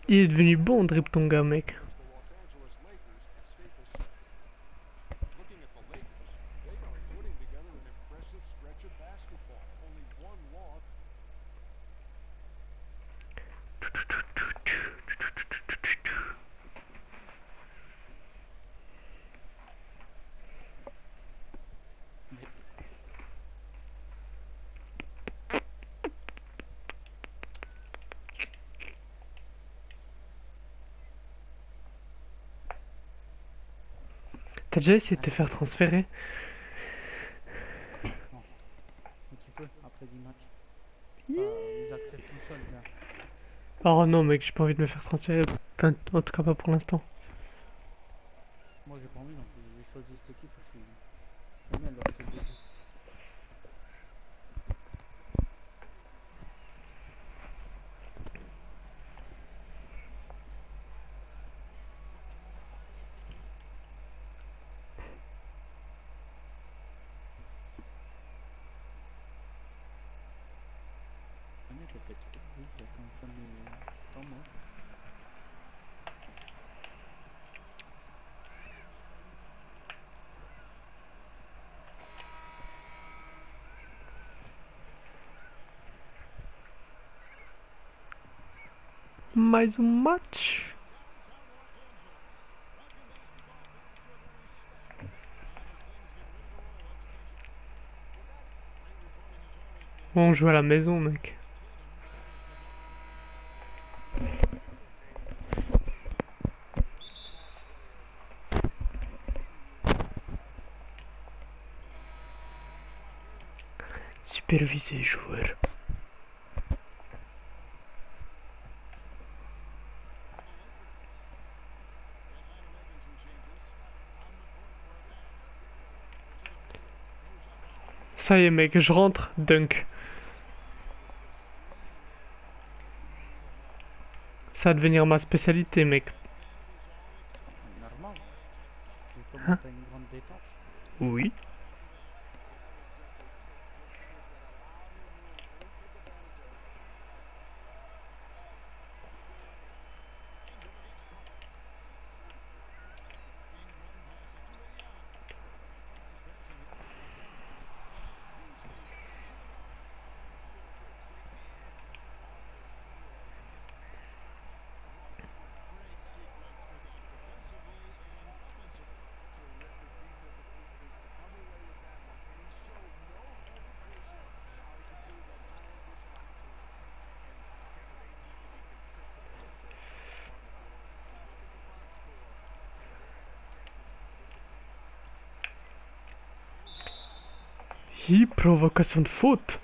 Il est devenu bon, drip ton gars, mec. Mais T'as déjà essayé de te allez, faire transférer? non. Mais tu peux, après 10 matchs. Ils Hi. acceptent tout seul, gars. Oh non, mec, j'ai pas envie de me faire transférer. Enfin, en tout cas, pas pour l'instant. Moi, j'ai pas envie non plus. J'ai choisi cette équipe, j'aime bien leur style de jeu. La net, elle fait trop de bruit, quand je donne les temps morts. Mais um match. On joue à la maison, mec. Superviser joueur. Ça y est, mec, je rentre. Dunk. Ça va devenir ma spécialité, mec. Normal. Vu comment Hein? t'as une grande détente. Oui. Hi, provocation de faute.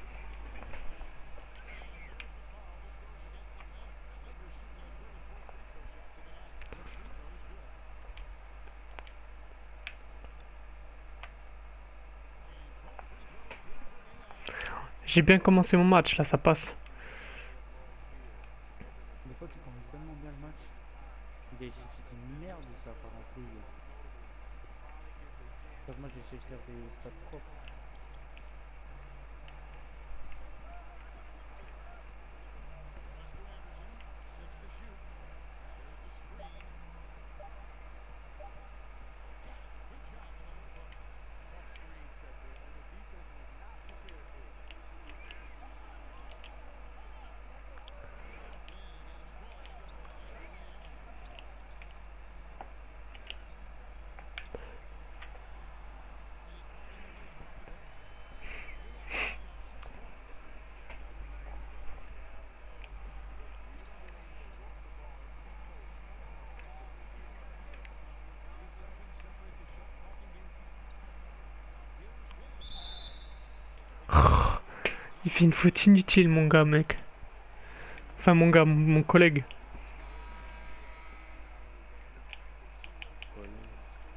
J'ai bien commencé mon match, là, ça passe. Des fois, tu commences tellement bien le match. Il suffit d'une merde et ça part en couille. Parce que moi, j'essaie de faire des stats propres. Il fait une faute inutile, mon gars, mec. Enfin, mon gars, mon collègue. Collègue.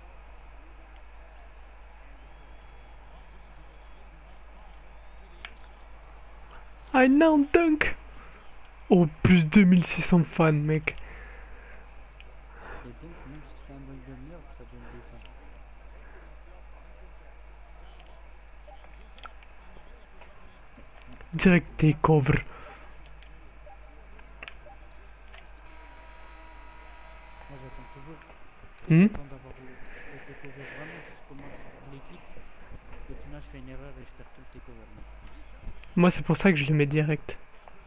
I now dunk. Oh, plus 2600 fans, mec. Et donc, même si tu fais un dunk de merde, ça donne des fans. Direct takeover. Moi, j'attends toujours. Hmm. J'attends d'avoir le takeover vraiment jusqu'au max pour l'équipe. Et au final, je fais une erreur et je perds tout le takeover, mec. Moi, c'est pour ça que je le mets direct.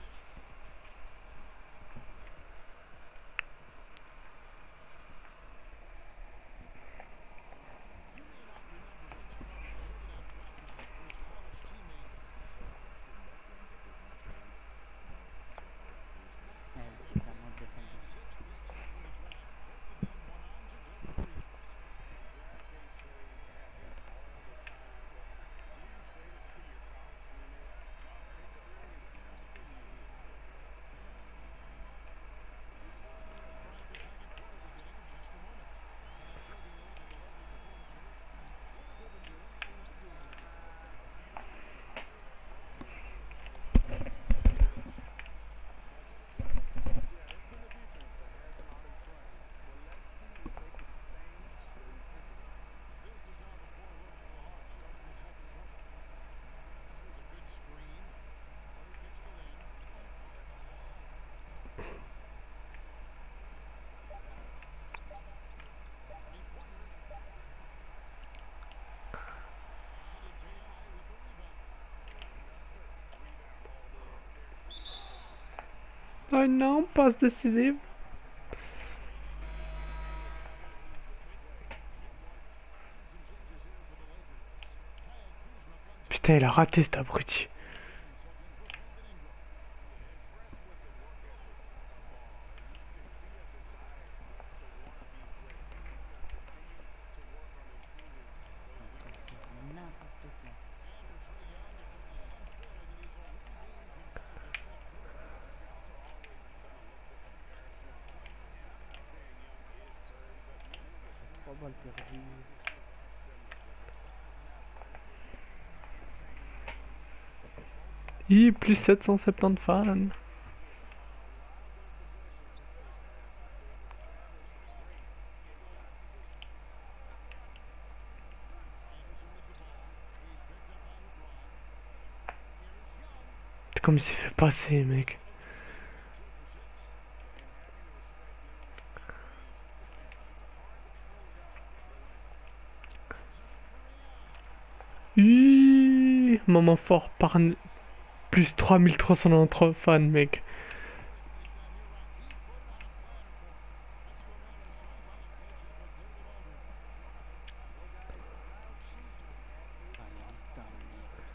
Allez, c'est à moi de défendre ici. Oh non, passe décisive. Putain, il a raté cet abruti. T'es en train de faire n'importe quoi. J'ai 3 balles perdues. Plus 770 fans. Comme il s'est fait passer, mec. Moment fort par plus 3393 fans, mec. Allez, nique ta mère.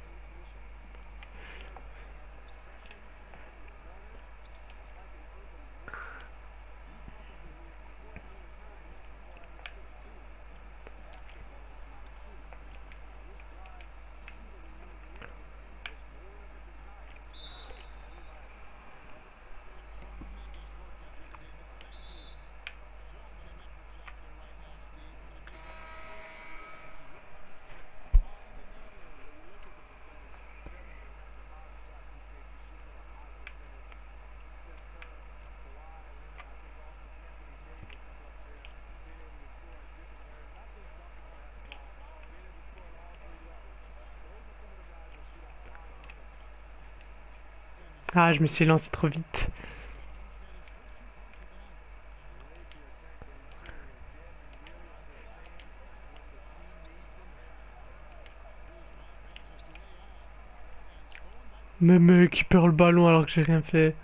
Ah, je me suis lancé trop vite. Mais mec, il perd le ballon alors que j'ai rien fait.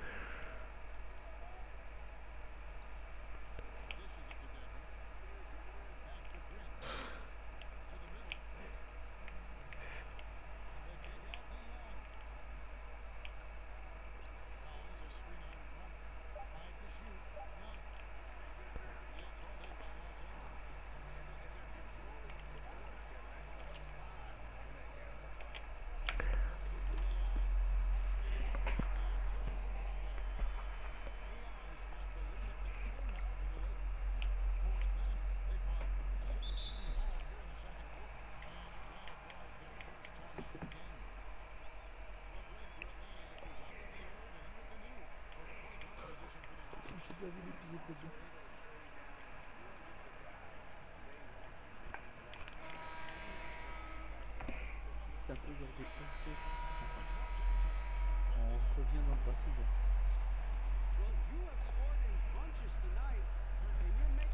J'ai pas vu les billets podium. C'est un peu genre des pensées. Enfin, on revient dans le passé, genre.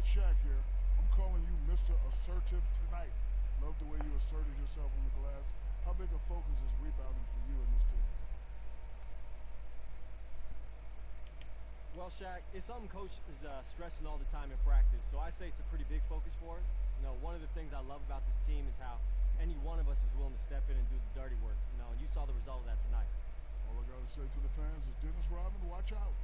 Shaq here. I'm calling you Mr. Assertive tonight. Love the way you asserted yourself on the glass. How big a focus is rebounding for you and this team? Well, Shaq, it's something Coach is stressing all the time in practice, so I say it's a pretty big focus for us. You know, one of the things I love about this team is how any one of us is willing to step in and do the dirty work, you know, and you saw the result of that tonight. All I gotta say to the fans is Dennis Rodman, watch out.